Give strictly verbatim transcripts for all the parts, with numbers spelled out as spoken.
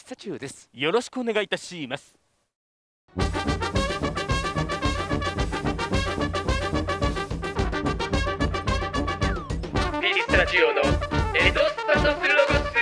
スタチオです。 よろしくお願いいたします。 ピスタチオのエトスパトスロゴス。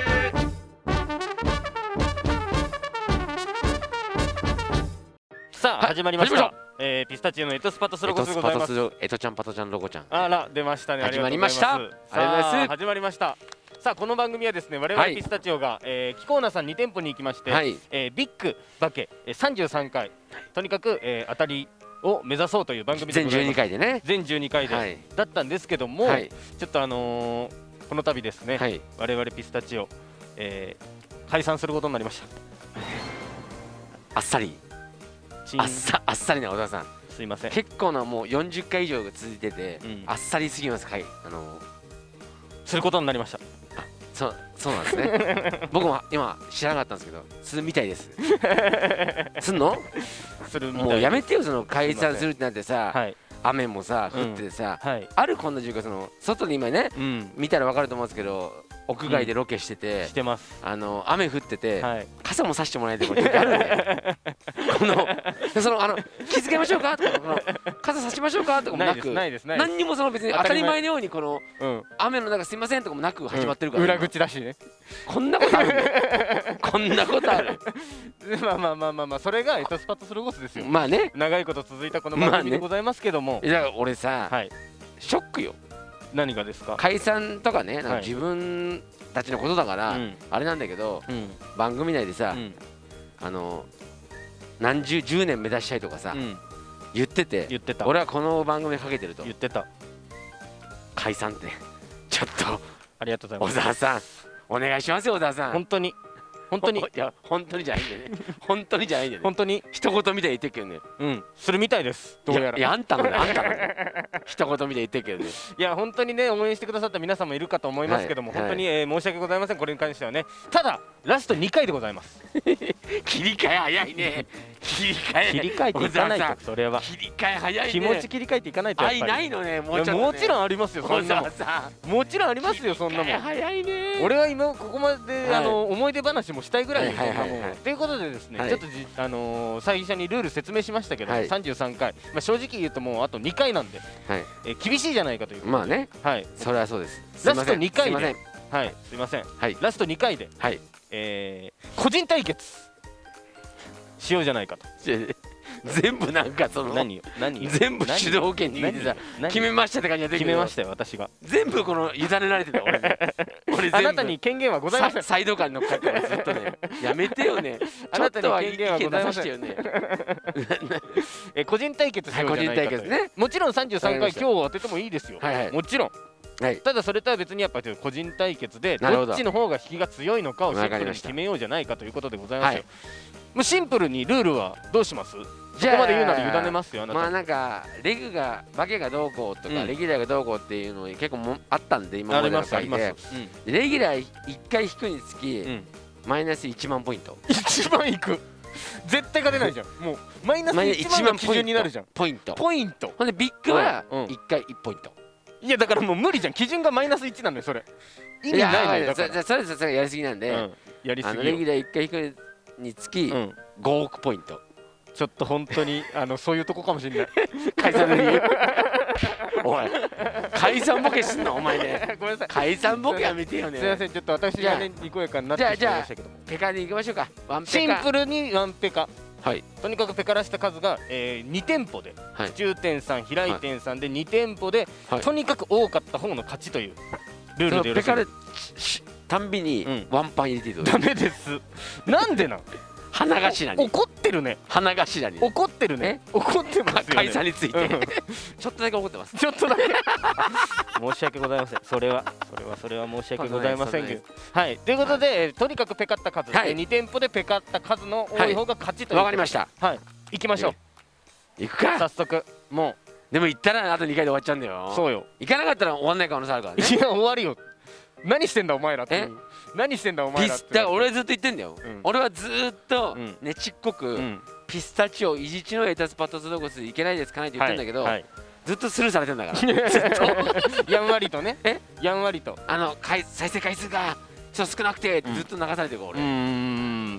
さあ始まりました。えー、ピスタチオのエトスパトスロゴスでございます。 エトちゃんパトちゃんロゴちゃん。 あら出ましたね。 始まりました。 ありがとうございます。始まりました。さあこの番組はですね、我々ピスタチオが、はいえー、キコーナさんに店舗に行きまして、はいえー、ビッグバケさんじゅうさんかいとにかく、えー、当たりを目指そうという番組でございます。 全じゅうにかいでね。 全じゅうにかいで、はい、だったんですけども、はい、ちょっとあのー、この度ですね、はい、我々ピスタチオ、えー、解散することになりました。 あっさりあっさあっさりな小田さん、 すいません。 結構なもうよんじゅっかい以上が続いてて、うん、あっさりすぎます。はい、あのー、 することになりました。 そうそうなんですね。僕も今知らなかったんですけど、するみたいです。すんの？ するみたい。 もうやめてよ、その解散するってなってさ、はい、雨もさ降っててさ、うんはい、あるこんな状況、その外に今ね、うん、見たらわかると思うんですけど、屋外でロケしてて、うん、 してます。 あの雨降ってて、はい、傘も差してもらえてこれあるね。このそのあの気づけましょうかとか、この傘差しましょうかとかもなく、何にもその別に当たり前のようにこの、うん、雨の中すいませんとかもなく始まってるから、 裏口だしね。 こんなことあるね。こんなことある。 まあまあまあまあまあ、それがエトスパトスロゴスですよ。 まあね、 長いこと続いたこの番組でございますけども、 いや俺さ、ショックよ。 何がですか？ 解散とかね、自分たちのことだからあれなんだけど、番組内でさ、あの何十じゅうねん目指したいとかさ言ってて、俺はこの番組かけてると言ってた。 解散ってちょっとありがとうございます。 小沢さんお願いしますよ。小沢さん、 本当に本当に、いや本当にじゃないんだよね。本当にじゃないんだよね。 本当に一言みたいに言ってるけどね。 うん、するみたいです。どうやら。 いやあんたのね、あんたのね。一言みたいに言ってるけどね。 いや本当にね、応援してくださった皆さんもいるかと思いますけども、本当に申し訳ございません。これに関してはね。ただラストにかいでございます。 切り替え早いね。切り替え切り替えていかないと、それは切り替え早いね。 気持ち切り替えていかないと。 愛ないのね。もうちょっと。 もちろんありますよ。そんなもん。もちろんありますよ。そんなもん。 早いね。 俺は今ここまであの思い出話もしたいぐらいです。ということでですね、ちょっとあの最初にルール説明しましたけど、さんじゅうさんかい、まあ正直言うともうあとにかいなんで厳しいじゃないかという。 まあね。 はい。 それはそうです。 ラストにかいで、はい、すいません。ラストにかいで、はい、え個人対決しようじゃないかと。 全部なんかその何何全部主導権握ってさ、決めましたって感じができる。 決めましたよ私が。 全部この委ねられてた俺。 俺あなたに権限はございません。 サイドカーに乗っかってからずっとね、やめてよね。 あなたに権限はございませんよね。 え個人対決しようじゃないかと。もちろんさんじゅうさんかい今日当ててもいいですよ。もちろん。ただそれとは別にやっぱり個人対決でどっちの方が引きが強いのかをシンプルに決めようじゃないかということでございますよ。もうシンプルにルールはどうします？そこまで言うなら委ねますよ。 まあなんかレグがバケがどうこうとかレギュラーがどうこうっていうの結構もあったんで今までの回で、レギュラーいっかい引くにつきマイナスいちまんポイント。 いちまんいく。絶対勝てないじゃん。もうマイナスいちまんが基準になるじゃん。 ポイント。 ポイント。 ほんでビッグはいっかいいちポイント。 いやだからもう無理じゃん。基準がマイナスいちなのよそれ。意味ないのよ。 それそれそれやりすぎなんで、 やりすぎ。 レギュラーいっかい引くにつきごおくポイント。 ちょっと本当にあのそういうとこかもしれない。 解散の理由。おい解散ボケすんのお前ね。 ごめんなさい。 解散ボケやめてよね。 すみません、ちょっと私がねにこやかになってしまいましたけども。 ペカでいきましょうか。ワンペカ。 シンプルにワンペカ。 はい。 とにかくペカらした数がに店舗で、中店さん、平井店さんでに店舗でとにかく多かった方の勝ちというルールでよろしいですか。 たんびにワンパン入れていいと。 ダメです。なんでなん？ 花頭に怒ってるね。 花頭に怒ってるね。怒ってますよね。 解散についてちょっとだけ怒ってます。 ちょっとだけ申し訳ございません。それはそれはそれは申し訳ございませんけど、はい。ということでとにかくペカった数、に店舗でペカった数の多い方が勝ちという。 わかりました。 はい。行きましょう。 行くか。 早速もう。でも行ったらあとにかいで終わっちゃうんだよ。 そうよ。 行かなかったら終わんない可能性あるからね。 いや終わるよ。何してんだお前らって。何してんだお前らって。 だから俺ずっと言ってんだよ。俺はずっとねちっこくピスタチオいじちのエタスパトスロゴスいけないですかないって言ってんだけど、ずっとスルーされてんだから。ずっとやんわりとね。やんわりとあの再生回数がちょっと少なくてずっと流されてる俺。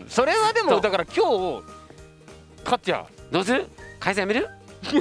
それはでもだから今日勝っちゃう。 どうする？解散やめる？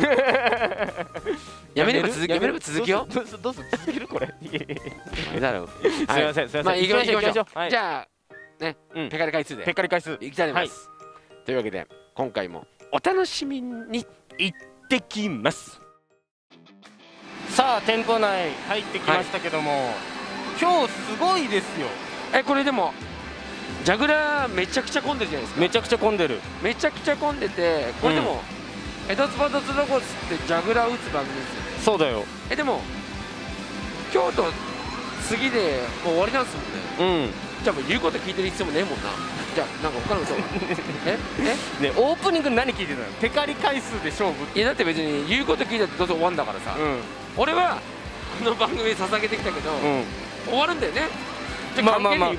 やめれば続きやめれば続きよ。 どうする続けるこれ。 だろう。 すみませんすみません。 まあ行きましょう行きましょう。 はい、 じゃあね、ペカリ回数で。 ペカリ回数いきたいと思います。というわけで今回もお楽しみに行ってきます。さあ店舗内入ってきましたけども、はい、今日すごいですよ。 えこれでもジャグラーめちゃくちゃ混んでるじゃないですか。 めちゃくちゃ混んでる。 めちゃくちゃ混んでて、これでも、うん、エドスパドツロゴスってジャグラー打つ番組ですよね。 そうだよ。 えでも今日と次でもう終わりなんですもんね。うん。じゃあもう言うこと聞いてる必要もねえもんな。じゃあなんか他の人ええねオープニング何聞いてたの？ペカリ回数で勝負。 いやだって別に言うこと聞いたってどうせ終わんだからさ、うん、俺はこの番組捧げてきたけど、うん、終わるんだよね。 まあまあまあ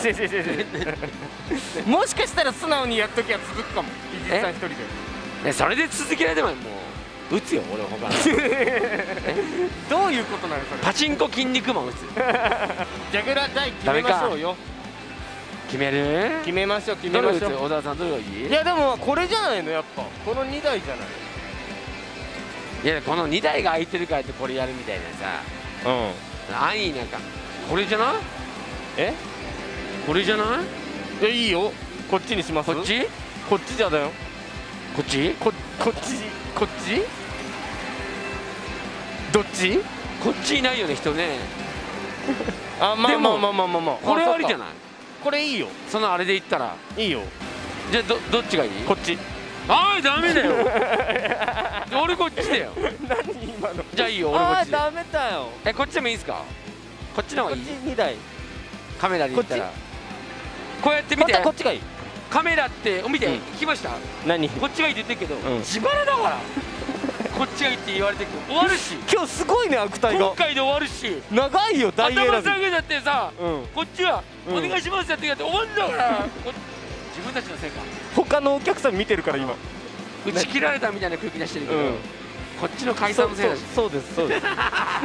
もしかしたら素直にやっときゃ続くかも。伊地さん一人でね。それで続けられてももう打つよ俺は他のどういうことなのそれ？ パチンコ筋肉マン打つ。 ジャグラー台決めましょうよ。 決める？ 決めましょう決めましょう。 小田さんどれがいい？ いやでもこれじゃないのやっぱこのにだいじゃない。 いやこのにだいが空いてるからってこれやるみたいなさ。うん安易なんかこれじゃない？えこれじゃない？ いやいいよこっちにします。 こっち？ こっちじゃだよ。 こっち？ ここっちこっち？どっち？ こっちいないよね人ね。 あまあまあまあまあまあまあこれありじゃない？ これいいよ。 そのあれで言ったらいいよ。 じゃあどどっちがいい？ こっち。 ああダメだよ。俺こっちだよ。 何今の？ じゃあいいよ俺こっちで。 ああダメだよ。 えこっちでもいいですか？こっちの方がいい？ こっちにだい。 カメラで言ったらこうやって見て。 こっちがいい。 カメラって見て聞きました？ 何？ こっちがいいって言ってるけど自腹だから。こっちがいいって言われて終わるし。 今日すごいね悪態が。 今回で終わるし。 長いよ大選び。 頭下げだってさこっちはお願いしますってやって終わるんだから。自分たちのせいか。 他のお客さん見てるから今打ち切られたみたいな空気出してるけどこっちの解散のせいだし。 そうですそうです。じゃ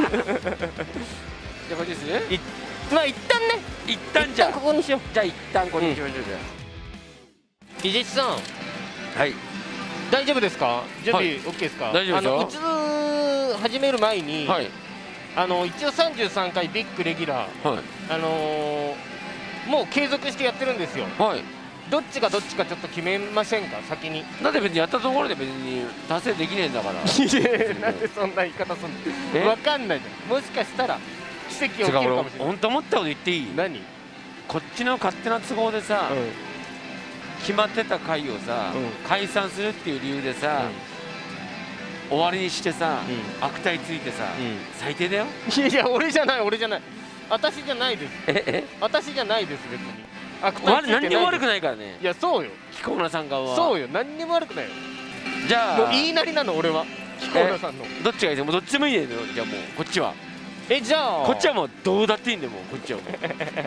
あこっちですね。 まあ一旦ね一旦じゃあここにしよう。 じゃあ一旦ここにしましょう。じゃあ伊地さんはい大丈夫ですか？準備 OK ですか？ 大丈夫ですよ。 あの打つ始める前にあの一応さんじゅうさんかいビッグレギュラーあのもう継続してやってるんですよ。はいどっちがどっちかちょっと決めませんか先に。 なんで別にやったところで別に達成できねえんだから。 いやなんでそんな言い方すんの？分かんないじゃん。もしかしたら奇跡起きるかもしれない。 本当思ったこと言っていい？ 何？ こっちの勝手な都合でさ、うん、決まってた会をさ、うん、解散するっていう理由でさ、うん、終わりにしてさ、うん、悪態ついてさ、うん、最低だよ。 いやいや俺じゃない俺じゃない私じゃないです。ええ私じゃないです別に。 何にも悪くないからね。 いやそうよ彦村さん側は。 そうよ何にも悪くないよ。 じゃあもう言いなりなの俺は彦村さんの。 どっちがいいですか？もうどっちでもいいね。じゃあもうこっちはえじゃあこっちはもうどうだっていいんでもうこっちはもう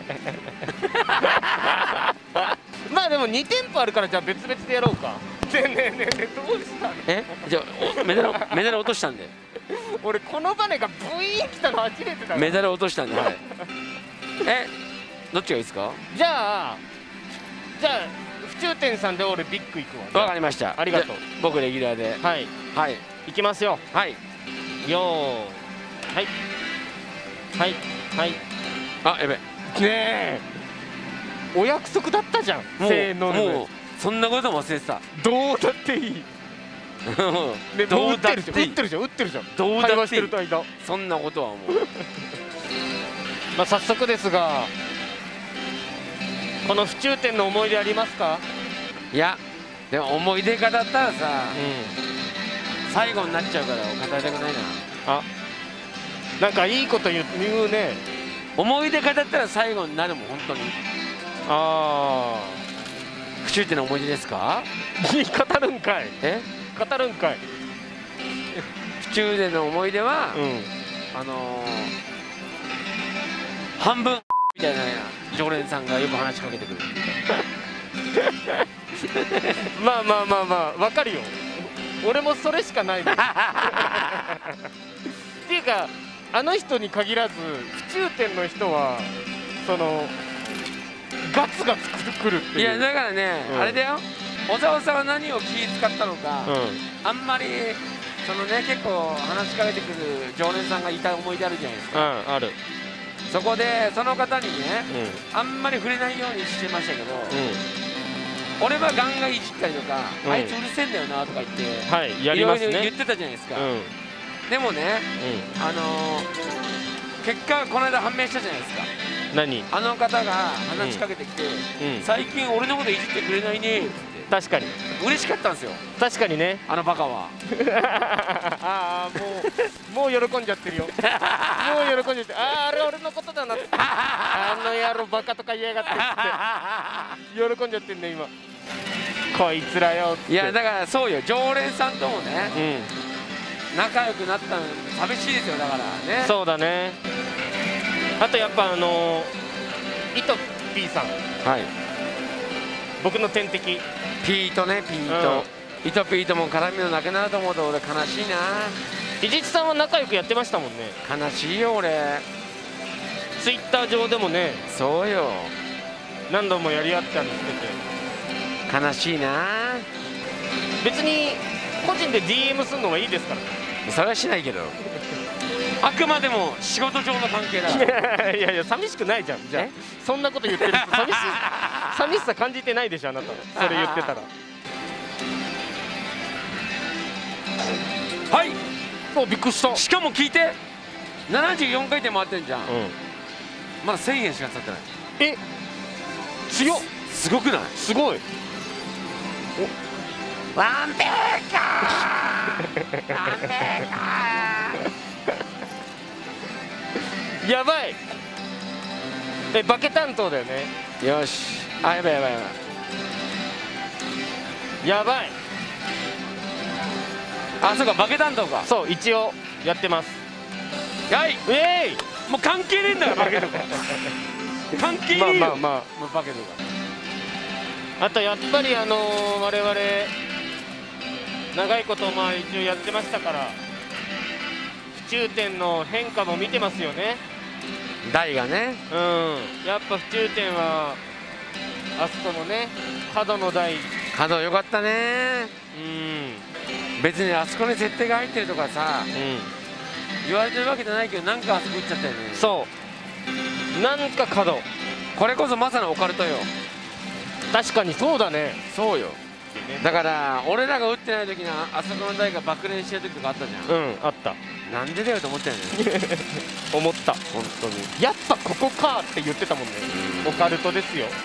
まあでもに店舗あるからじゃあ別々でやろうか。ねえねえねえねえどうしたの？ えじゃあメダルメダル落としたんで俺このバネがブイーン来たの初めてだ。 メダル落としたんではいえどっちがいいですか？ じゃあじゃあ府中店さんで俺ビッグ行くわ。 わかりました。 ありがとう。 僕レギュラーではいはい行きますよ。 はいよーはいはいはい。あやべねえお約束だったじゃん。せーのもうそんなことも忘れてた。 どうだっていいどうだっていい。打ってるじゃん打ってるじゃん。 どうだっていい。そんなことはもうまあ早速ですがこの府中店の思い出ありますか？ いやでも思い出語ったらさ、うん、最後になっちゃうから語りたくないな。 あなんかいいこと言う、言うね。 思い出語ったら最後になるもん本当に。ああ府中店の思い出ですか？ 語るんかい。え語るんかい。 府中での思い出は、うん、あのー、半分みたいな常連さんがよく話しかけてくるまあまあまあまあわかるよ。俺もそれしかないっていうかあの人に限らず府中店の人はそのガツガツくるっていう。 いやだからね、あれだよ、小沢さんは何を気使ったのか、あんまりそのね、結構話しかけてくる常連さんがいた思い出あるじゃないですか。 ある。 そこでその方にね、あんまり触れないようにしてましたけど、俺はガンガンいじったりとか、あいつうるせえんだよなとか言っていろいろ言ってたじゃないですか。でもね、あの結果この間判明したじゃないですか。 何？ あの方が話しかけてきて、最近俺のこといじってくれないねって。 確かに嬉しかったんですよ。 確かにね、 あのバカは。 ああ、もうもう喜んじゃってるよ。もう喜んじゃって、ああ、あれ俺のことだなって、あの野郎バカとか言いやがってって喜んじゃってんね今。こいつらよって。 いやだからそうよ、常連さんともね、仲良くなったの寂しいですよ。だからね。 そうだね。あとやっぱあのー、イトピーさん、はい、僕の天敵ピートね、ピート、うん、イトピートも絡みのなくなると思うと俺悲しいな。 伊地知さんは仲良くやってましたもんね。 悲しいよ俺。 ツイッター上でもね、 そうよ、 何度もやり合ったりしてて悲しいな。 別に個人で ディーエム するのはいいですから。 それはしないけどあくまでも仕事上の関係だ。 いやいや寂しくないじゃん。じゃあそんなこと言ってる人寂し寂しさ感じてないでしょあなた。それ言ってたら。 はい。 お、びっくりした。 しかも聞いて、ななじゅうよんかい転回ってんじゃん、うん、まだせんえんしか使ってない。 え、強っ。 すごくない？ すごい。 お、ワンペーカーワンペーカーやばい。え、バケ担当だよね。 よし。あ、やばいやばいやばいやばい。 あ、そうか、バケ担当か。 そう、一応やってます。 はい、 ウェイ。 もう関係ねえんだからバケとか関係ねえよ。 まあまあまあ、 もうバケとか。 あとやっぱりあのー、我々長いことまあ一応やってましたから、府中店の変化も見てますよね。 台がね、 うん、やっぱ府中店はあそこのね、角の台、 角良かったね。 うん、 別にあそこに設定が入ってるとかさ、うん、言われてるわけじゃないけど、なんかあそこ行っちゃったよね。 そう、なんか角、 これこそまさにオカルトよ。 確かにそうだね。 そうよ。だから俺らが打ってない時にあそこの台が爆練してる時とかあったじゃん。 うん、あった。 なんでだよと思ったよね。 思った。 本当にやっぱここかって言ってたもんね。オカルトですよ。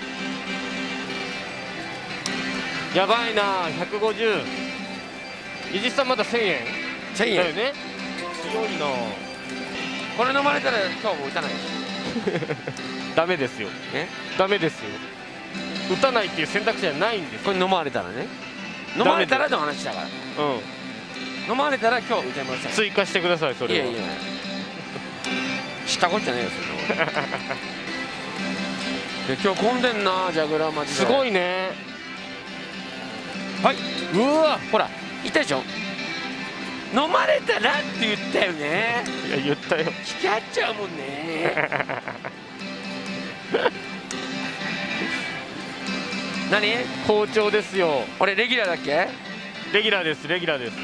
やばいな。ひゃくごじゅう。伊地知さんまだせんえんせんえんだよね。強いな。 これ飲まれたら今日も打たないしダメですよ。え、ダメですよ。打たないっていう選択肢はないんです。 これ飲まれたらね、飲まれたらの話だから。うん、飲まれたら今日打てません。 追加してください。それは。いやいや、 知ったこっちゃねえよそれは。今日混んでんな、ジャグラーマジで。 すごいね。 はい。 うわ、 ほら言ったでしょ、飲まれたらって言ったよね。 いや言ったよ。 引き合っちゃうもんね。何？ 好調ですよ。 俺レギュラーだっけ？ レギュラーです。レギュラーです。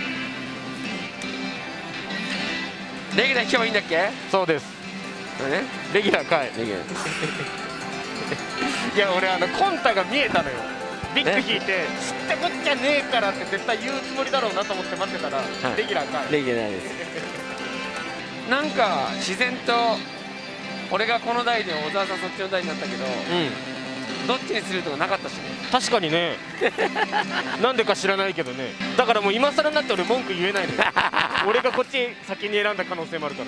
レギュラー引けばいいんだっけ？ そうです。 ね、 レギュラーかい。レギュラー。いや俺あのコンタが見えたのよ。ビッグ引いて知ってこっちゃねえからって絶対言うつもりだろうなと思って待ってたら、はい、レギュラーかい。 レギュラーです。なんか自然と俺がこの台で小沢さんそっちの台になったけど、うん、どっちにするとかなかったしね。 確かにね。なんでか知らないけどね。だからもう今更になって俺文句言えないのよ。俺がこっち先に選んだ可能性もあるから。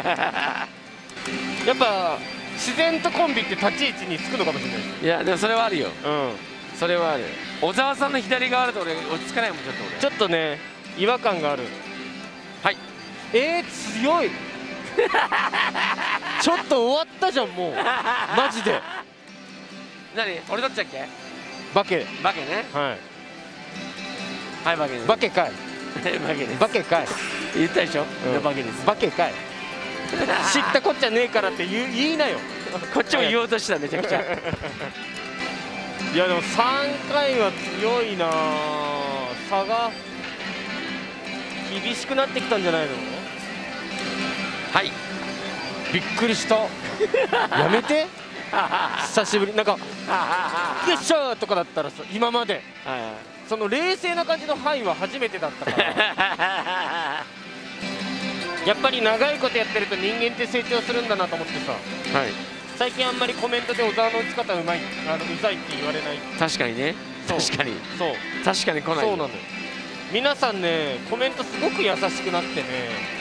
やっぱ自然とコンビって立ち位置につくのかもしれない。 いやでもそれはあるよ。 うん、 それはある。小沢さんの左側あると俺落ち着かないもん。ちょっと俺ちょっとね違和感がある。 はい。 えー、強い。ちょっと終わったじゃんもう。マジで。 何？俺どっちだっけ？ バケ。 バケね。 はいはい、バケです。 バケかい。 バケです。 バケかい。 言ったでしょ、 うん、 バケです。 バケかい。知ったこっちゃねえからって言う言いなよ。 こっちも言おうとしためちゃくちゃ。 いやでもさんかいは強いな、差が厳しくなってきたんじゃないの。 はい、 びっくりした。やめて。久しぶりなんか「よっしゃ!」とかだったらさ、今までその冷静な感じの「はい」は初めてだったからやっぱり長いことやってると人間って成長するんだなと思ってさ、はい、最近あんまりコメントで小沢の打ち方うまい、あのうざいって言われない。 確かにね、確かにそう確かに来ない。 そうなのよ。皆さんねコメントすごく優しくなってね、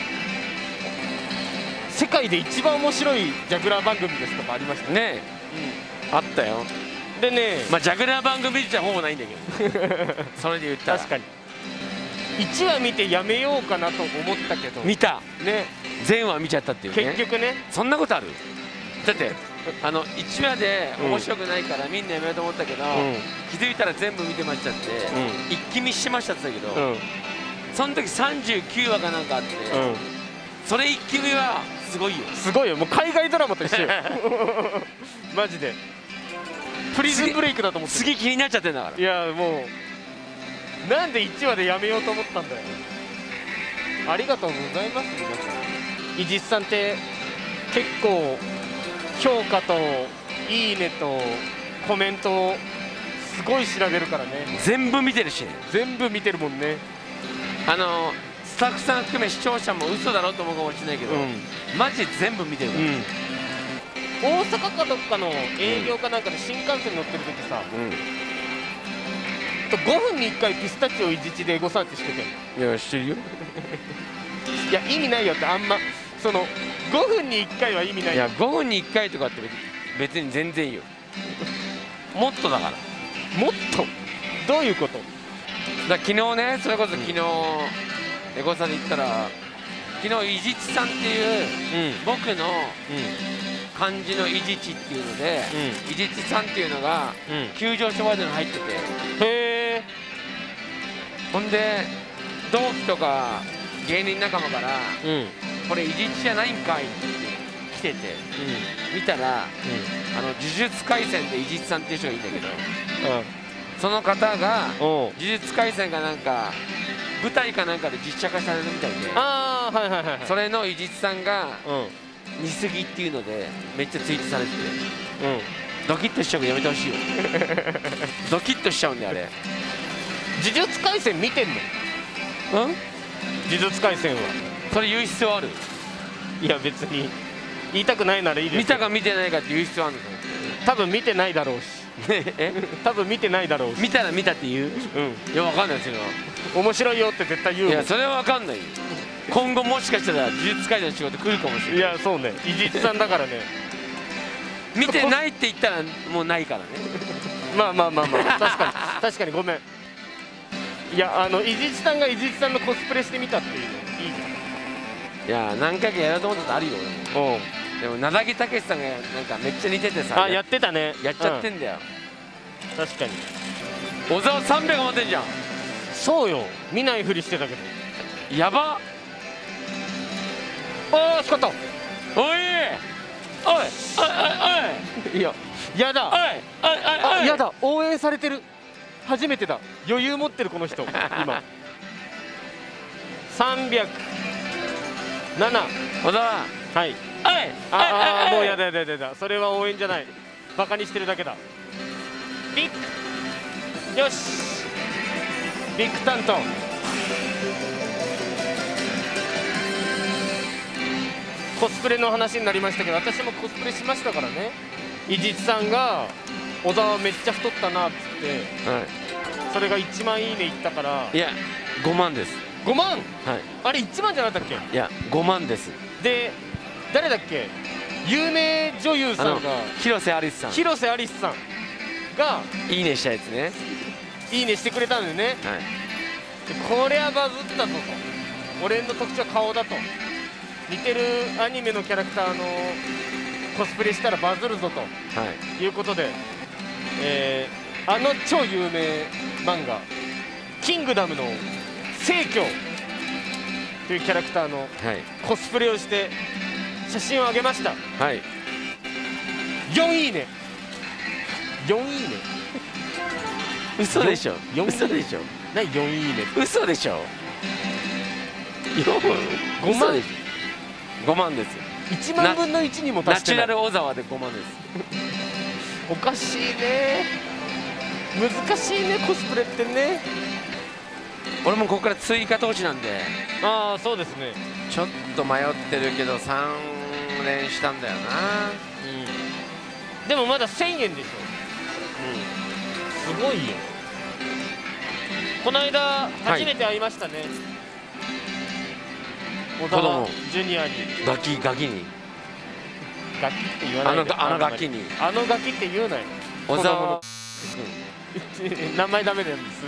世界で一番面白いジャグラー番組ですとかありましたね。うん、あったよ。でね、まあジャグラー番組じゃほぼないんだけどそれで言ったら確かにいちわ見てやめようかなと思ったけど、 見たね、全話見ちゃったっていうね。結局ね、 そんなことある？だってあのいちわで面白くないからみんなやめようと思ったけど、うん、気づいたら全部見てましたって、うん、一気見してましたって言ったけど、うん、その時さんじゅうきゅうわかなんかあって、うん、それ一気見はすごいよ。 すごいよ、もう海外ドラマと一緒よマジでプリズンブレイクだと思って次気になっちゃってんだから。 いやもうなんでいちわでやめようと思ったんだよ。ありがとうございます皆さん。伊地知さんって結構評価といいねとコメントをすごい調べるからね。 全部見てるしね。 全部見てるもんね。 あのスタッフさん含め視聴者も嘘だろうと思うかもしれないけど、うん、マジで全部見てるから、うん、 大阪かどっかの営業かなんかで新幹線乗ってる時さ、うん、ごふんにいっかいピスタチオいじちでエゴサーチしてて。 いやしてるよいや意味ないよって。あんまそのごふんにいっかいは意味ない。 いやごふんにいっかいとかって別に全然いいよもっとだから。 もっとどういうことだ。昨日ね、それこそ昨日、うん、エゴサで言ったら昨日伊地知さんっていう、うん、僕の漢字の伊地知っていうので、うん、伊地知さんっていうのが、うん、急上昇ワードに入ってて、へえ。ほんで同期とか芸人仲間から、うん、これ伊地知じゃないんかいって来てて、うん、見たら、うん、あの呪術廻戦で伊地知さんっていう人がいいんだけど、うん、その方が呪術廻戦がなんか舞台かなんかで実写化されるみたいで、ああはいはいはい、それの伊地知さんが似すぎっていうのでめっちゃツイートされてて、うん、ドキッとしちゃうのやめてほしいよドキッとしちゃうんであれ。 呪術廻戦見てんの？うん？呪術廻戦はそれ言う必要ある？ いや別に言いたくないならいいですよ。 見たか見てないかって言う必要あるの？ 多分見てないだろうしえ多分見てないだろうし。 見たら見たって言う？うん。いやわかんないですよ。 面白いよって絶対言うもん。 いやそれはわかんないよ。今後もしかしたら呪術廻戦の仕事来るかもしれない。 いやそうね、伊地知さんだからね見てないって言ったらもうないからねまあまあまあまあ確かに確かにごめん。いやあの伊地知さんが伊地知さんのコスプレしてみたっていうのいいじゃん。いや何回かやろうと思ったことあるよ俺も。でも名崎武さんがなんかめっちゃ似ててさ。 あやってたね。 やっちゃってんだよ、 うん、確かに。 小沢さんびゃく持ってんじゃん。 そうよ、見ないふりしてたけど。 やばっ。 ああ光った。 おいおいおいおい。いややだ。おいおいおい。やだ、応援されてる。初めてだ。余裕持ってるこの人今さんびゃくなな。 小沢はい。ああもうやだやだやだ。それは応援じゃない。バカにしてるだけだ。ビッグよしビッグ担当。コスプレの話になりましたけど、私もコスプレしましたからね。伊地知さんが小沢めっちゃ太ったなっつって、はい、それがいちまんいいねいったから。 いやごまんです。 ごまん。はい、あれいちまんじゃなかったっけ？ いやごまんです。 で誰だっけ、有名女優さんが広瀬アリスさん広瀬アリスさんがいいねしたやつね。 いいねしてくれたんだよね、はい、でこれはバズったぞと。俺の特徴は顔だと。似てるアニメのキャラクターのコスプレしたらバズるぞと、はい、いうことで、えー、あの超有名漫画「キングダム」の聖教というキャラクターのコスプレをして写真を上げました。はい、 よんいいねよんいいね嘘でしょ嘘でしょ何よんいいね嘘でしょごまんでしょごまんですよいちまんぶんのいちにも達してない。 ナチュラル小沢でごまんですおかしいね難しいねコスプレってね。 俺もここから追加投資なんでああそうですねちょっと迷ってるけどさん連したんだよな。 うんでもまだせんえんでしょ。うんすごいよ。この間初めて会いましたね、小沢ジュニアに。 ガキガキにガキって言わないで。 あのガキにあのガキって言うなよ。 小沢名前ダメなんです。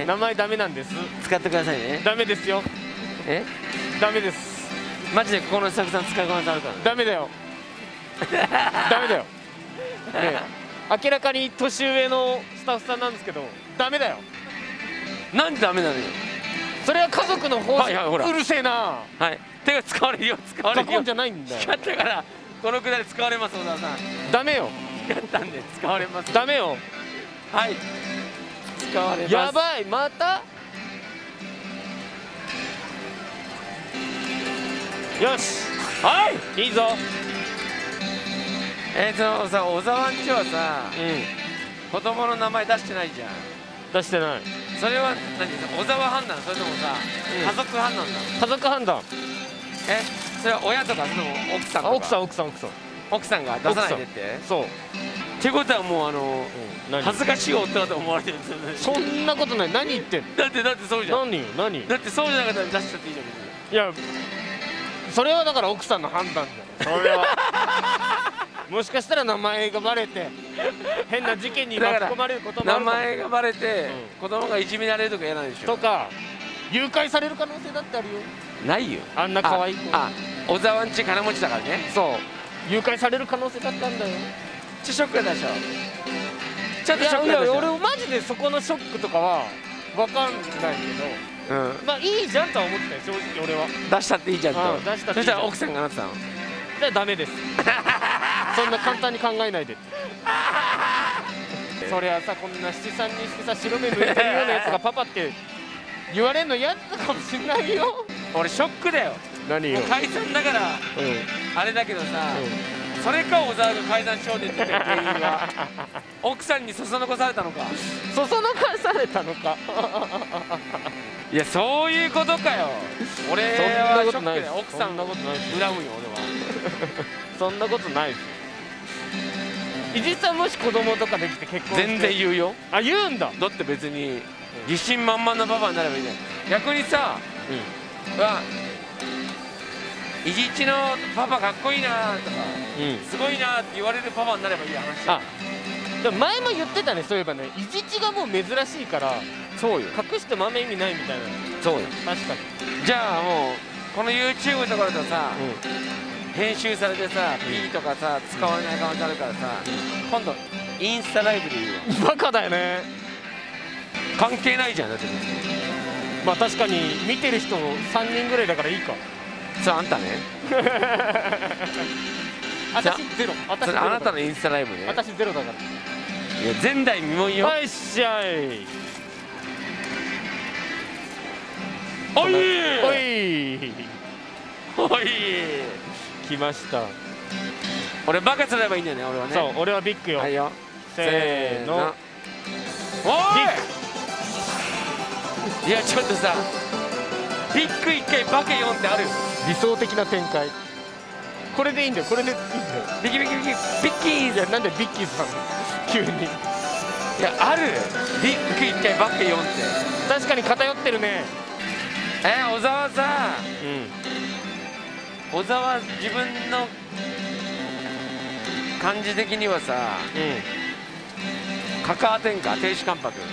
名前ダメなんです。 使ってくださいね。 ダメですよ。 えダメです。 マジでここのスタッフさん使いこなされたの。 ダメだよ。ダメだよ。ね明らかに年上のスタッフさんなんですけどダメだよ。 なんでダメなのよ。 それは家族の方はいはいほらうるせえな。 はい手が使われるよ使われるよ。 んじゃないんだよ。 光ったからこのくだり使われます小沢さん。 ダメよ。 光ったんで使われます。 ダメよ。 はい使われます。 やばいまた。よしはいいいぞ。 えーとさ小沢んちはさ、 うん、 子供の名前出してないじゃん。 出してない。 それは何小沢判断それともさ、うん、家族判断なの。 家族判断。 えそれは親とかそれとも奥さんとか。 奥さん奥さん奥さん奥さんが出さないでって。 そうってことはもうあの、うん、恥ずかしい夫だと思われてるんですよね。 そんなことない。何言ってんの。 だってだってそうじゃん。 何何だってそうじゃなかったら出しちゃっていいじゃん別に。 いやそれはだから奥さんの判断じゃん。それはもしかしたら名前がバレて変な事件に巻き込まれることもあるかも。 名前がバレて、うん、子供がいじめられるとか嫌なんでしょ。 とか誘拐される可能性だってあるよ。 ないよあんな可愛い子。 あ小沢んち金持ちだからね。 そう誘拐される可能性だったんだよ。 ちょショックでしょ。ちょっとショックでしょ。 いやいや俺マジでそこのショックとかは分かんないけど、うん、まあいいじゃんとは思ってたよ正直俺は。出したっていいじゃんと。 うん、出したっていいじゃん。 そしたら奥さんがなってたの。 じゃあダメです。そんな簡単に考えないで。そりゃさこんな七三にしてさ白目向いてるようなやつがパパって言われるの嫌だったかもしんないよ。 俺ショックだよ。 何よ。 解散だから、うん、あれだけどさ、うん、それか小沢が解散少年って原因は奥さんにそそのかされたのか。 そそのかされたのか。 いやそういうことかよ。俺はショックだよ。奥さんのこと恨むよ俺は。 そんなことないです。伊地さんもし子供とかできて結婚して全然言うよ。 あ言うんだ。 だって別に自信満々なパパになればいいね。逆にさ、うん、は伊地知のパパかっこいいなとか、うん、すごいなって言われるパパになればいい話。 あでも前も言ってたね。そういえばね伊地知がもう珍しいからそうよ隠してもあんま意味ないみたいな。 そうよ確かに。 じゃあもうこの YouTube とかだとさ、うん、編集されてさ P とかさ使われない可能性あるからさ、うん、今度インスタライブでいいよ。 バカだよね。 関係ないじゃんだって別に。 まあ確かに見てる人さんにんぐらいだからいいか。 それあんたね。 私ゼロ。 それあなたのインスタライブね。 私ゼロだから。 いや前代未聞よ。 はいっしゃい。 おいおいおい来ました。 俺バカすればいいんだよね俺はね。 そう俺はビッグよ。 はいよせーの。 おいいやちょっとさビッグ一回バケよんってある。 理想的な展開。これでいいんだよ。これでいいんだよ。 ビキビキビキビッキーズ。 いやなんでビッキーズさん急に。 いやあるビッグ一回バケよんって。 確かに偏ってるね。 えー、小沢さ、 うん、 小沢自分の感じ的にはさ、うん、カカア天下亭主関白。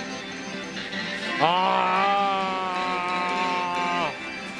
あ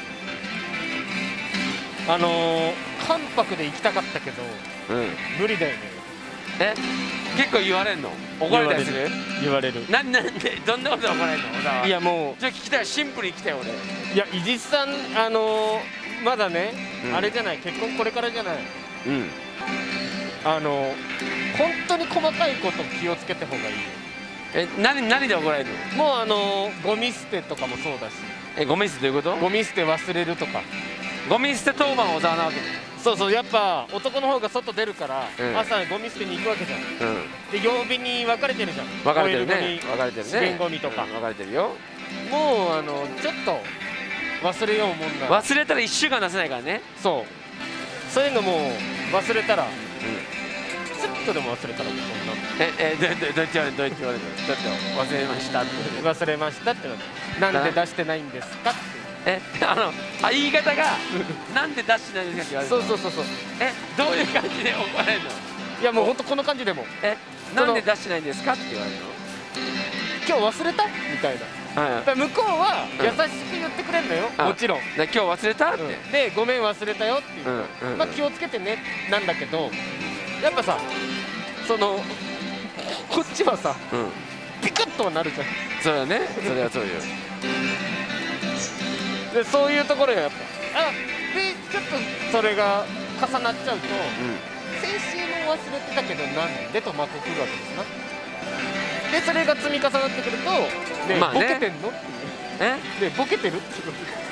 ああのー、関白で行きたかったけど、うん、無理だよね。 え結構言われんの？怒られたりする？ 言われる。 なんなんでどんなことで怒られるの小沢は。 いやもうじゃあ聞きたい。シンプルに聞きたい俺。 いや伊地知さんあのー、まだね、うん、あれじゃない結婚これからじゃない。 うん。 あの本当に細かいこと気をつけた方がいいよ。 え、何何で怒られるの？もうあのゴミ捨てとかもそうだし。 え、ゴミ捨てどういうこと？ ゴミ捨て忘れるとか。 ゴミ捨て当番小沢なわけ。 そうそう、やっぱ男の方が外出るから、うん、朝ゴミ捨てに行くわけじゃん、うん、で曜日に分かれてるじゃん。 分かれてるね、分かれてるね、資源ゴミとか、 うん、分かれてるよ。 もうあのちょっと忘れようもんなら、 忘れたらいっしゅうかん出せないからね。 そうそういうのも忘れたら、うん、ちょっとでも忘れたらもうそんなええどうやってどうやって言われるどうやって言われるだって忘れましたって忘れましたってななんで出してないんですかって。 え、あのあ言い方がなんで出してないんですかって言われる。 そうそうそうそう。 え、どういう感じで怒られるの？ いやもうほんとこの感じでも、 え、なんで出してないんですかって言われるの？ 今日忘れたみたいな。はい、だ向こうは優しく言ってくれるのよ、うん、もちろん。 今日忘れたって、うん、でごめん忘れたよって言う、うん、まあ気をつけてねなんだけど、やっぱさそのこっちはさ、うん、ピクッとはなるじゃん。 そうだね、それはそうよ。 でそういうところがやっぱあでちょっとそれが重なっちゃうと、うん、先週も忘れてたけどなんでとまた来るわけですな。でそれが積み重なってくるとね、まあね、ボケてんのっていうえねボケてるって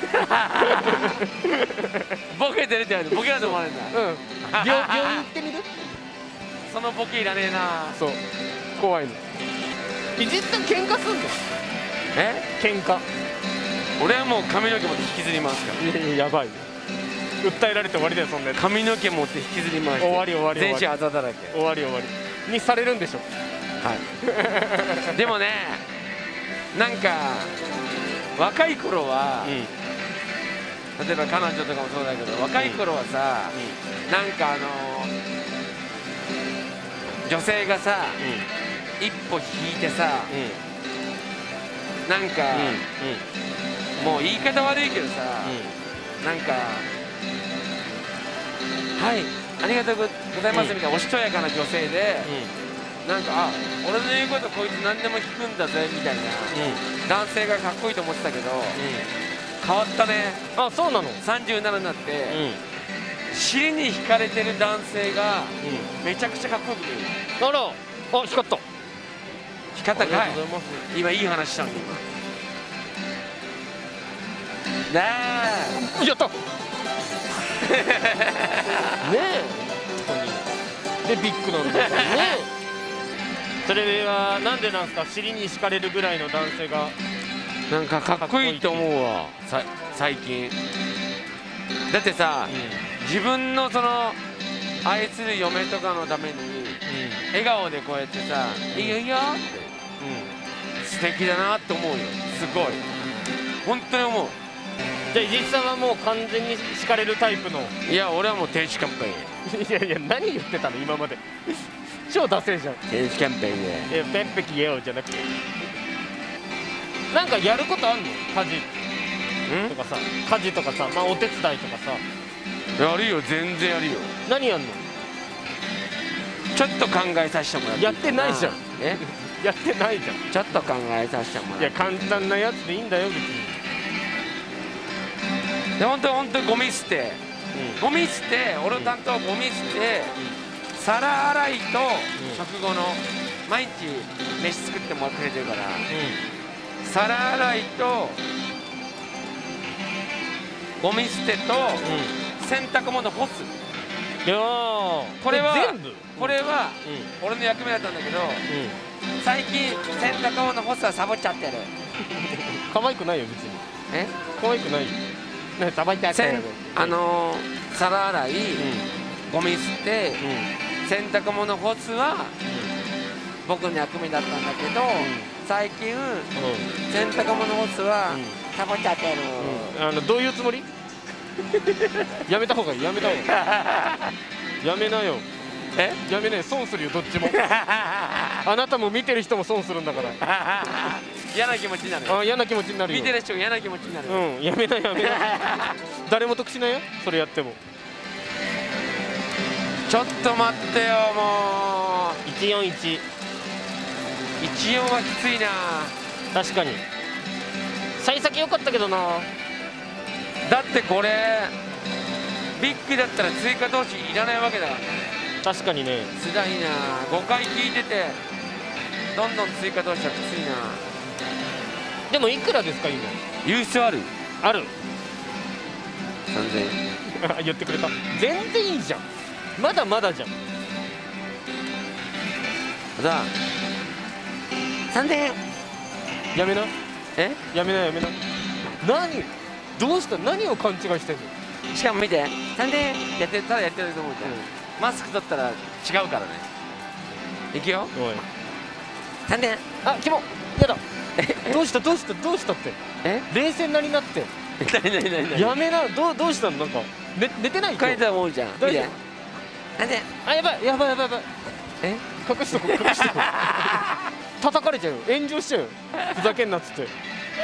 ボケてるって言われてボケだと思われるんだ。うん病病院行ってみるそのボケいらねえな。 そう怖いの。実際喧嘩すんの？ え喧嘩俺はもう髪の毛持って引きずりますから。 いやいややばいよ。訴えられて終わりだよそんなやつ。 髪の毛持って引きずり回して終わり終わり全身あざだらけ終わり終わりにされるんでしょ。 はいでもねなんか若い頃は、うん、例えば彼女とかもそうだけど若い頃はさ、うん、なんかあのー、女性がさ、うん、一歩引いてさ、うん、なんか、うんうん、もう言い方悪いけどさ、うん、なんかはいありがとうございますみたいなおしとやかな女性で、うん、なんかあ俺の言うことこいつ何でも聞くんだぜみたいな、うん、男性がかっこいいと思ってたけど、うん、変わったね。 あ、そうなの。 さんじゅうななになって、うん、尻に惹かれてる男性が、うん、めちゃくちゃかっこよく見える。 あら、あ、光った。 光ったかい。今いい話したんだ今。なあ。 やった。ねえ。でビッグなんだよね。それはなんでなんですか。尻に敷かれるぐらいの男性がなんかかっこいいと思うわさ最近。だってさ、うん、自分のその愛する嫁とかのために、うん、笑顔でこうやってさ「いいよいいよ」って、うん、素敵だなって思うよ。すごい本当に思う。 じゃあ伊地知さんはもう完全に敷かれるタイプの。 いや俺はもう天使キャンペーン。いやいや何言ってたの今まで。超ダセえじゃん。 天使キャンペーンでいやペンペキよじゃなくてなんかやることあんの？家事とかさ家事とかさ、まあお手伝いとかさ。 やるよ全然やるよ。 何やんの？ ちょっと考えさせてもらって。 やってないじゃん。 えやってないじゃん。 ちょっと考えさせてもらって。 いや簡単なやつでいいんだよ別に。 で本当本当ゴミ捨て、うん、ゴミ捨て俺の担当はゴミ捨て、うん、皿洗いと食後の毎日飯作ってもらってくれてるから、うん、皿洗いとゴミ捨てと、うん、洗濯物干す。 いやこれは全部これは、うん、俺の役目だったんだけど、うん、最近洗濯物干すはサボっちゃってる。 可愛くないよ別に。 え可愛くないよ。ね、サボっちゃってる。 あのー、皿洗い、うん、ゴミ捨て、うん、洗濯物干すは、うん、僕の役目だったんだけど、うん、最近、うん、洗濯物干すは、うん、サボっちゃってる、 うん、あのどういうつもり？やめた方がいいやめた方がいいやめなよ。えやめない。損するよどっちも。あなたも見てる人も損するんだから。 嫌な気持ちになる。 あ嫌な気持ちになるよ。 見てる人が嫌な気持ちになる。 うんやめなやめな。誰も得しないよそれやっても。 ちょっと待ってよもう。 いちよんいちいちよんはきついな。 確かに幸先良かったけどな。 だってこれビッグだったら追加投資いらないわけだからね。 確かにね。 つらいな。ごかい聞いててどんどん追加投資はきついな。 でもいくらですか今？ 言う必要ある？ ある。 さんぜんえん言ってくれた。全然いいじゃん。まだまだじゃん。 さあさんぜんえんやめな。 えやめなやめな。何どうした？何を勘違いしてんの？ しかも見てさんぜんえんやってただやってると思うじゃん、うん、マスク取ったら違うからね。いくよ。おいさんぜんえん。 あキモやだ。どうしたどうしたどうしたって。え冷静なりなって。 何何何何やめな。どうどうしたの？なんか寝寝てない？ 書いてたもんじゃん。見てなんで。 あやばいやばいやばいやばい。え隠しとこ隠しとこ。叩かれちゃうよ。炎上しちゃうよ。ふざけんなっつって。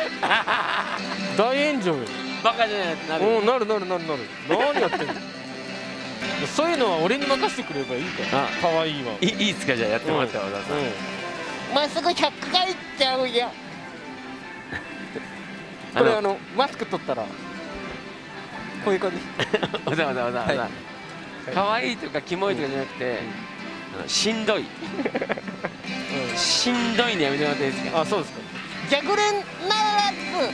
大炎上よ。 バカじゃないってなる。 うんなるなるなるなる。何やってんの。そういうのは俺に任せてくれればいいから。可愛いわ。 いいっすかじゃあやってもらったわ。 まっすぐひゃっかいいっちゃうよ。これあのマスク取ったらこういう感じ。 わざわざわざわざ。可愛いとかキモいとかじゃなくてしんどい。しんどいのやめてもらっていいですか。 あそうですか。逆連なら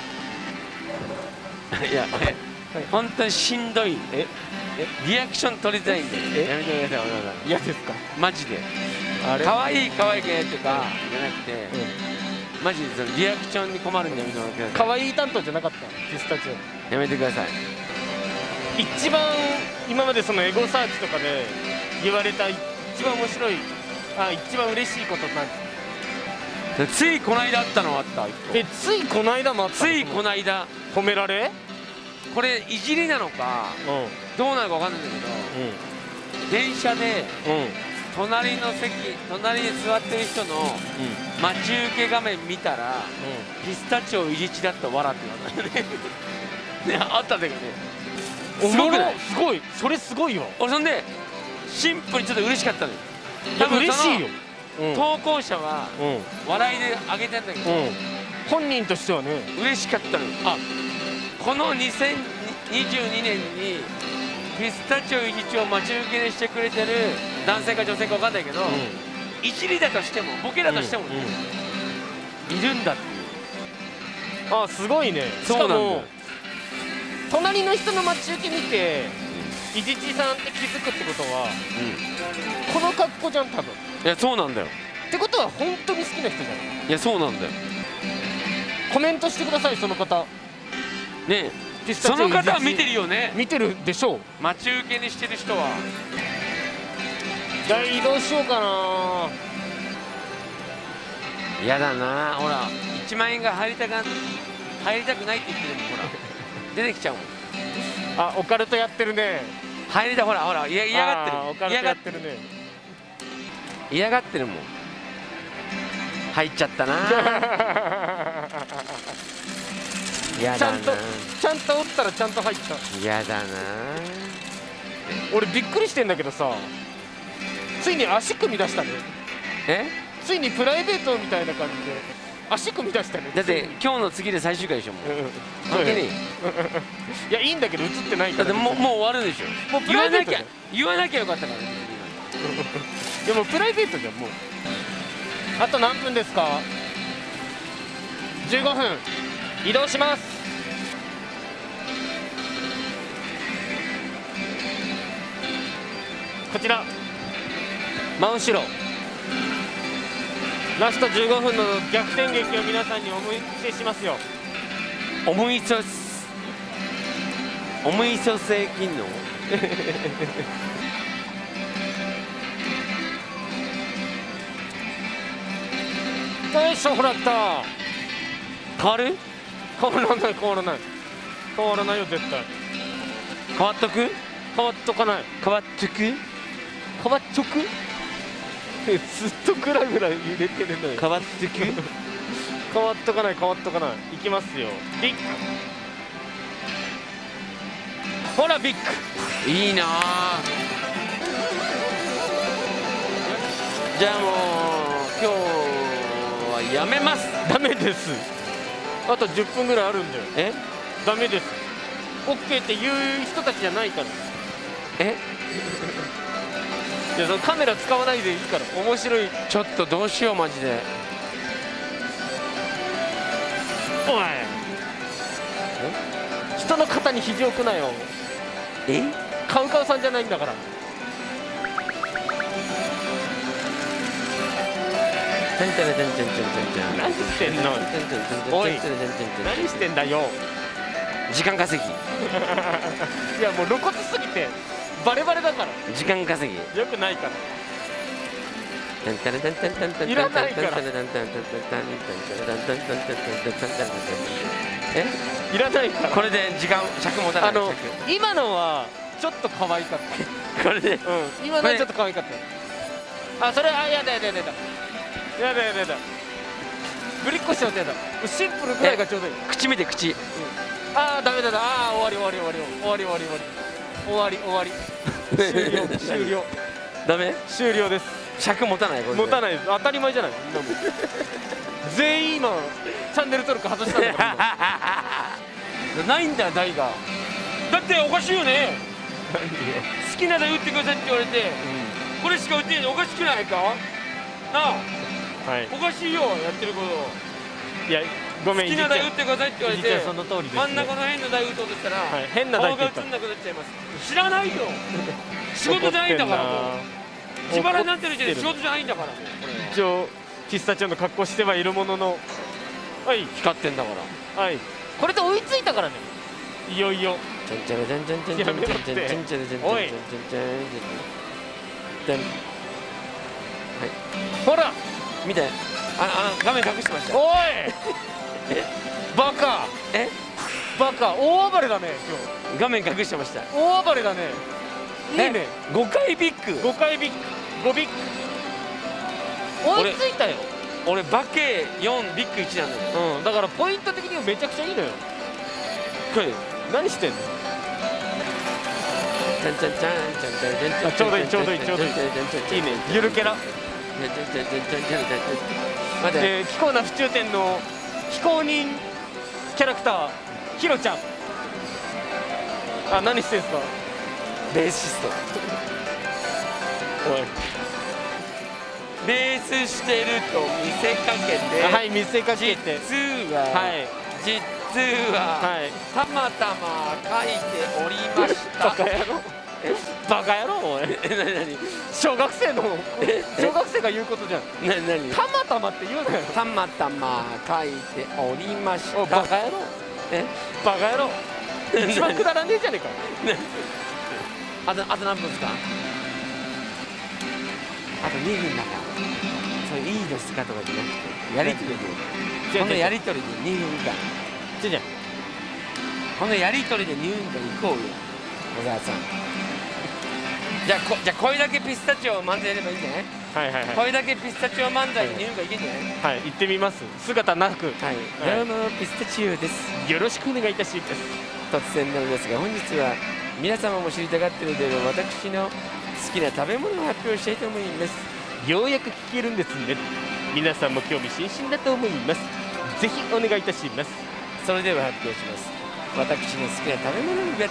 ず。いや本当にしんどい。えリアクション取りたいんでやめてください。 嫌ですかマジで。可愛い可愛い系とかじゃなくてマジでそのリアクションに困るんでやめてもらってください。 可愛い担当じゃなかったピスタチオ。 やめてください。 一番今までそのエゴサーチとかで言われた一番面白いあ一番嬉しいことなんついこの間あったのあった。 えついこの間もあった。 ついこの間褒められこれいじりなのかどうなのか分かんないんだけど、電車で隣の席隣に座ってる人の待ち受け画面見たらピスタチオいじちだった笑って言われたね。ねあったんだけどね。 すごくない？すごいそれすごいわ。 俺そんでシンプルにちょっと嬉しかったのよ。 多分嬉しいよ。 投稿者は笑いであげてんだけど本人としてはね嬉しかったのよ。あこのにせんにじゅうにねんにピスタチオいじちを待ち受けにしてくれてる男性か女性か分かんないけど、いじりだとしてもボケだとしてもねいるんだっていう。 あすごいね。しかも隣の人の待ち受け見ていじちさんって気づくってことはこの格好じゃん多分。 いやそうなんだよ。 ってことは本当に好きな人じゃん。 いやそうなんだよ。 コメントしてくださいその方ねえ。その方は見てるよね。 見てるでしょう。 待ち受けにしてる人は。 じゃあ移動しようかな。 嫌だな。ほらいちまんえんが入りたが入りたくないって言ってるもん。ほら出てきちゃうもん。 あオカルトやってるね。 入りたほらほら嫌がってる。 オカルトやってるね。 嫌がってるもん。入っちゃったな。 ちゃんとちゃんと折ったらちゃんと入った。 嫌だな。 俺びっくりしてんだけどさついに足組み出したね。 えついにプライベートみたいな感じで足組み出したね。 だって今日の次で最終回でしょもう。関係ねえ。いやいいんだけど映ってないから。 だってもうもう終わるでしょ。もう言わなきゃ言わなきゃよかったからね。 いやもうプライベートじゃんもう。あと何分ですか？じゅうごふん。移動します。こちら真後ろラストじゅうごふんの逆転劇を皆さんにお見せしますよ。 おみそおみそせ金のよいしょほらった変わる？ 変わらない変わらない変わらないよ絶対。 変わっとく？ 変わっとかない。 変わっとく？変わっとく？ ずっとグラグラ揺れてるのよ。 変わっとく？ 変わっとかない変わっとかない。いきますよ。ビッグほらビッグいいな。じゃあもう今日はやめます。 ダメです。あとじゅっぷんぐらいあるんだよ。 えダメです。 オーケー って言う人たちじゃないから。 えいやそのカメラ使わないでいいから面白い。 ちょっとどうしようマジで。 おい人の肩に肘置くなよ。 えカウカウさんじゃないんだから。何してんのおい何してんだよ。 時間稼ぎ。 いやもう露骨すぎてバレバレだから。 時間稼ぎよくないから。いらないから。 えいらないから。 これで時間尺持たない。 あの今のはちょっと可愛かった。 これでうん今のはちょっと可愛かった。あそれあやだやだやだやだやだやだやだ。ぶりっこしちゃうとやだ。シンプルぐらいがちょうどいい。 口見て口。 ああダメだな。ああ終わり終わり終わり終わり終わり終わり終わり終わり終了終了。 ダメ終了です。 尺持たない。 持たないです。当たり前じゃない。全員今チャンネル登録外したんだから。 ないんだよ台が。だっておかしいよね。好きな台打ってくださいって言われて、これしか打ってないのおかしくないかなあ。おかしいよやってること。 いやごめん、 好きな台打ってくださいって言われて、 その通りです。 真ん中の変な台打とうとしたら変な台顔が映んなくなっちゃいます。知らないよ。仕事じゃないんだから。もう自腹になってる時点で仕事じゃないんだから。 一応ピスタチオの格好してはいるものの、はい光ってんだから。 はいこれで追いついたからね。いよいよやめろっておいほら見て、あの画面隠してました。 おいバカえバカ大暴れだね今日。画面隠してました。 大暴れだね。いいね。 ごかいビッグ。 ごかいビッグごビッグ追いついたよ。 俺バケよんビッグいちなんだよ。 うんだからポイント的にはめちゃくちゃいいのよ。これ何してんの。ちょうどいいちょうどいいちょうどいい。いいねゆるキャラ。で貴公な府中店の非公認キャラクターヒロちゃん。あ何してんすか。 ベーシスト。 おいベースしてると見せかけて、 はい見せかけて実ははい実は、はい、たまたま書いておりました。 バカ野郎バカ野郎おい何何小学生の小学生が言うことじゃん。 何何たまたまって言うなよ。 たまたま書いておりました。 おバカ野郎えバカ野郎一番くだらねえじゃねえか。 あとあと何分ですか。あとにふんだから。それいいですかとかじゃなくてやりとりでこのやりとりでにふんかん。 じゃじゃこのやりとりでにふんかん行こうよ小沢さん。じゃあこじゃあこれだけピスタチオ漫才やればいいんじゃない。 はいはいはい。 これだけピスタチオ漫才でにふんかんいけんじゃない。 はい行ってみます。姿なく。 はいどうもピスタチオです。 よろしくお願いいたします。 突然なのですが本日は皆様も知りたがっているであろう私の好きな食べ物を発表したいと思います。 ようやく聞けるんですね。皆さんも興味津々だと思います。ぜひお願いいたします。 それでは発表します。私の好きな食べ物が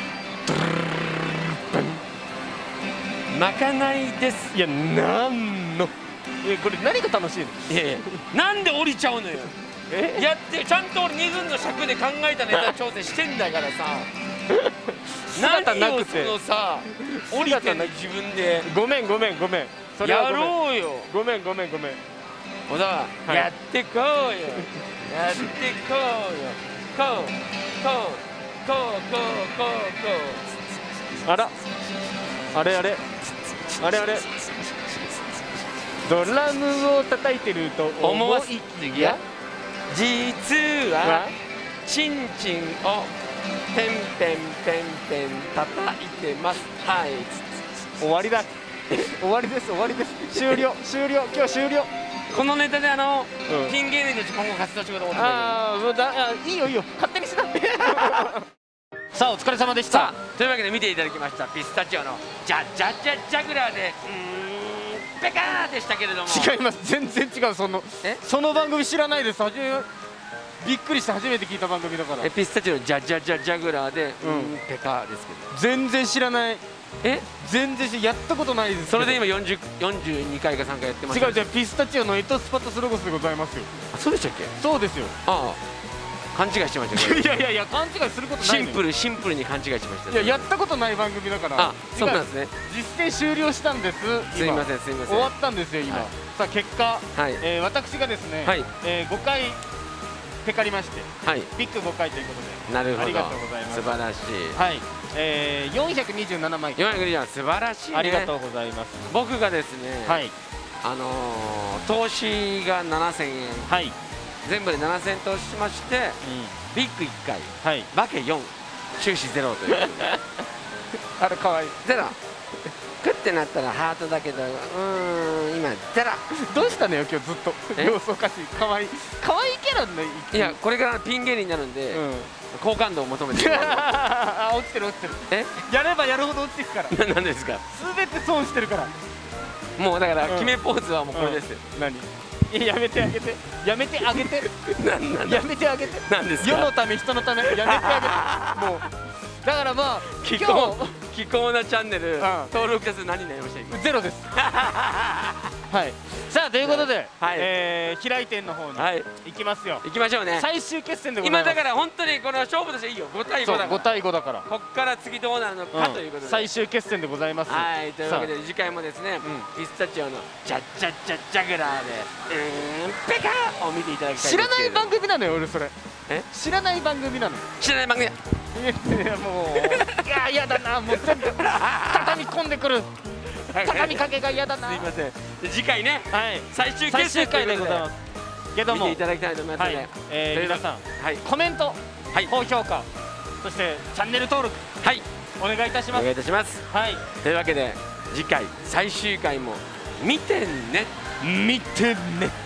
まかないです。 いやなんのえこれ何が楽しいの。 いやいやなんで降りちゃうのよ。えやってちゃんと俺にふんの尺で考えたネタ調整してんだからさ姿なくて何をそのさ降りてんの自分で。 ごめんごめんごめんそれはやろうよ。 ごめんごめんごめん小田、はい、やってこうよやってこうよこうこうこうこうこうこうあらあれあれあれあれドラムを叩いてると思わいきや実はチンチンをペンペンペンペン叩いてます。はい終わりだ終わりです終わりです終了終了今日終了。 このネタであの、うん、ピン芸人の今後活動しようと思ってた。 ああもうだいいよいいよ勝手にしなさあお疲れ様でした。 というわけで見ていただきましたピスタチオのジャジャジャジャグラーでうーんペカーでしたけれども。 違います全然違う。そのその番組知らないです。はじめびっくりして初めて聞いた番組だから。 ピスタチオのジャジャジャジャグラーでうんペカですけど、 全然知らない。 え全然やったことないです。 それで今よんじゅう、よんじゅうにかいかさんかいやってます。 違う違う、ピスタチオのエトスパトスロゴスでございますよ。 あ、そうでしたっけ。 そうですよ。 ああ、勘違いしてました。 いやいやいや、勘違いすることない。 シンプルシンプルに勘違いしました。 いや、やったことない番組だから。 あ、そうなんですね。 実践終了したんです。 すいませんすいません。 終わったんですよ今。さあ結果、私がですねごかいペカりまして、ビッグごかいということで。 なるほど、 ありがとうございます。 素晴らしい。 はい、えー、よんひゃくにじゅうななまい。 よんひゃくにじゅうなな、素晴らしいね。 ありがとうございます。 僕がですね、はい、あのー、投資がななせんえん、はい、全部でななせん投資しまして、うん、ビッグいっかい、はい、バケよん、収支ゼロというあれかわいい。 ゼロクってなったらハートだけど、うーん、今ゼロ。 どうしたのよ今日ずっと様子おかしい。かわいいかわいいキャラの。 いや、これからピン芸人になるんで、うん、好感度を求めてる。 あ、落ちてる落ちてる。え、やればやるほど落ちていくから。 何ですか。 全て損してるから。 もうだから決めポーズはもうこれですよ。 何。やめてあげて、やめてあげて、やめてあげて。 何ですか。 世のため人のためやめてあげて。もうだからまあ今日気候なチャンネル登録者数何になりました今。 ゼロです。はい。さあということで、えー、平井店の方に行きますよ。 行きましょうね。 最終決戦でございます。 今だから本当にこの勝負としていいよ。ごたいごだから。 ごたいごだから。 こっから次どうなるのかということで。 最終決戦でございます。 はい。というわけで次回もですね、ピスタチオのジャッジャッジャッジャグラーでうーんペカーを見ていただきたい。 知らない番組なのよ俺それ。え？知らない番組なの。 知らない番組。 いやもういや嫌だな、もう全部畳み込んでくる。畳みかけが嫌だな。 すいません。次回ね、最終決戦回でございます。けども見ていただきたいと思いますので、 え皆さんコメント、高評価、そしてチャンネル登録、はいお願いいたします。 お願いいたします。はい。というわけで次回最終回も見てね。 見てね。